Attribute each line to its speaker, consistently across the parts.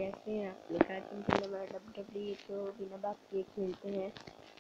Speaker 1: कैसे हैं आप लोग? आज हम WWE तो बिना बात किए खेलते हैं।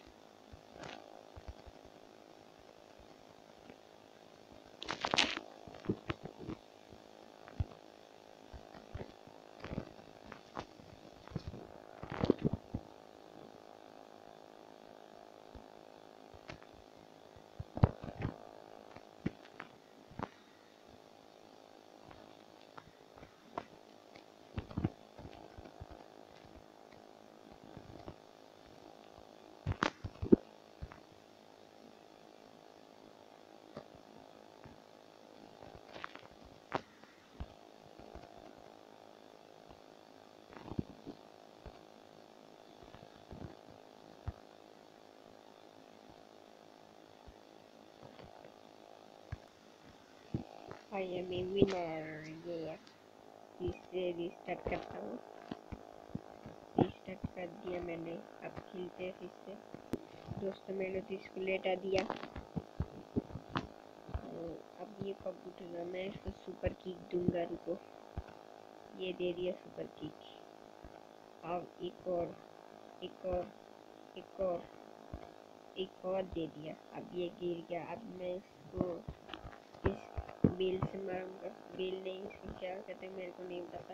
Speaker 1: I am a winner। ये इससे रिस्टार्ट करता हूँ। रिस्टार्ट कर दिया मैंने। अब खेलते हैं फिर से। दोस्तों मैंने तो इसको लेटा दिया। अब ये कब उठेगा? मैं इसको सुपर किक दूंगा। रुको, ये दे दिया सुपर किक। अब एक और दे दिया। अब ये गिर गया। अब मैं इसको इस बेल से मारूंगा। बेल नहीं, इसको क्या कहते हैं मेरे को नहीं पता।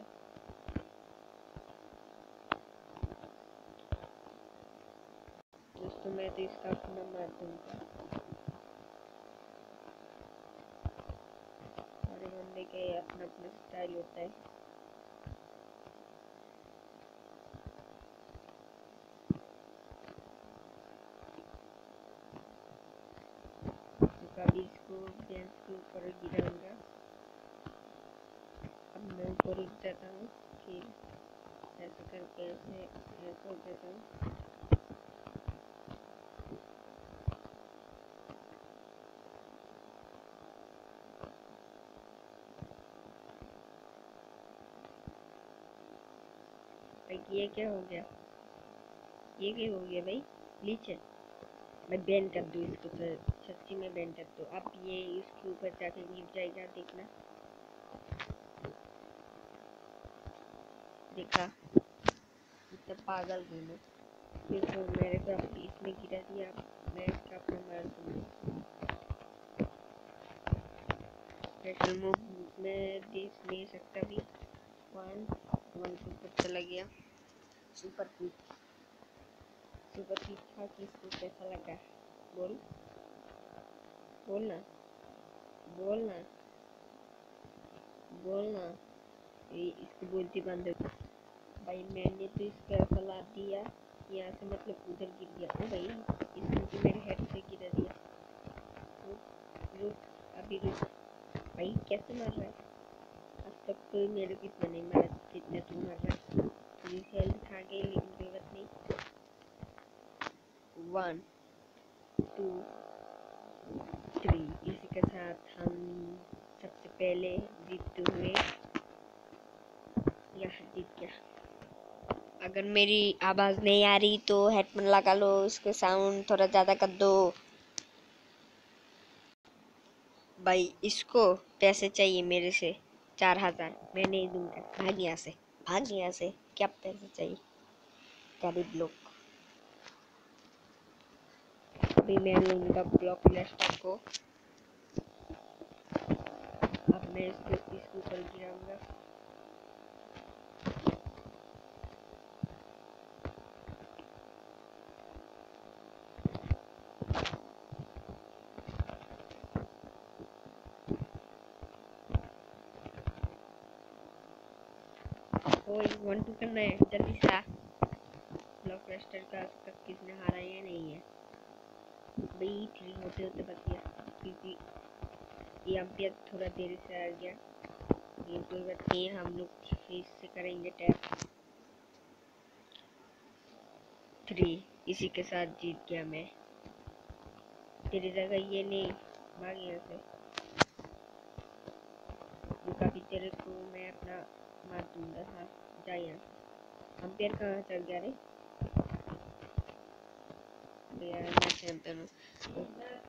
Speaker 1: दोस्तों मैं तो इसका अपना मार दूंगा। हमारे बंदे के अपना अपना स्टाइल होता है। तो कभी इसको बेंच के ऊपर गिराऊंगा। अब मैं ऊपर उठ जाता हूँ। फिर ऐसे करके ऐसे हो जाता हूँ। ये क्या हो गया? ये क्या हो गया भाई? नीचे मैं बैन कर दूँ इसको। सच्ची में बैन कर दूँ। अब ये इसके ऊपर जाके गिर जाएगा। देखना, देखा? इतना पागल हूँ मैं। फिर तो मेरे को इसने गिरा दिया। मैं इसका अपना मार दूँगा। स्पेशल मूव में देख नहीं सकता भी। 1 2 पर चला गया। सुपर किक था कि इसको कैसा लगा? बोलना इसको बोलती बंद। भाई मैंने तो इसका फैला दिया। यहाँ से मतलब उधर गिर गया। ओ भाई, इसने तो मेरे हेड से गिरा दिया। रुक अभी रुक। भाई कैसे मार रहा है? अब तक तो मेरे को इतना नहीं मारा जितना तू मार रहा है। मेरी हेल्थ खा गई, लेकिन कोई बात नहीं। 1 2 3 इसी के साथ हम सबसे पहले जीतते हुए यहाँ जीत गया। अगर मेरी आवाज नहीं आ रही तो हेडफोन लगा लो, इसके साउंड थोड़ा ज्यादा कर दो। भाई इसको पैसे चाहिए मेरे से 4000। मैं नहीं दूंगा। भाग यहाँ से। क्या पैसे चाहिए गरीब लोग? अभी मैं लूंगा ब्लॉक लेस्टर को। अब मैं इसको ऊपर गिराऊंगा। कोई 1-2 करना है, जल्दी से आ। ब्लॉक लेस्टर का आज तक किसने हारा या नहीं है भाई? 3 होते बच गया, क्योंकि ये अंपायर थोड़ा देर से आ गया। ये कोई बात नहीं है, हम लोग फिर से करेंगे टैप। 3 इसी के साथ जीत गया मैं। तेरी जगह ये नहीं, भाग यहाँ से। कभी तेरे को मैं अपना मार दूंगा। हाँ जा यहाँ से। अंपायर कहाँ चल गया रे? यार मैं चैंपियन हूँ।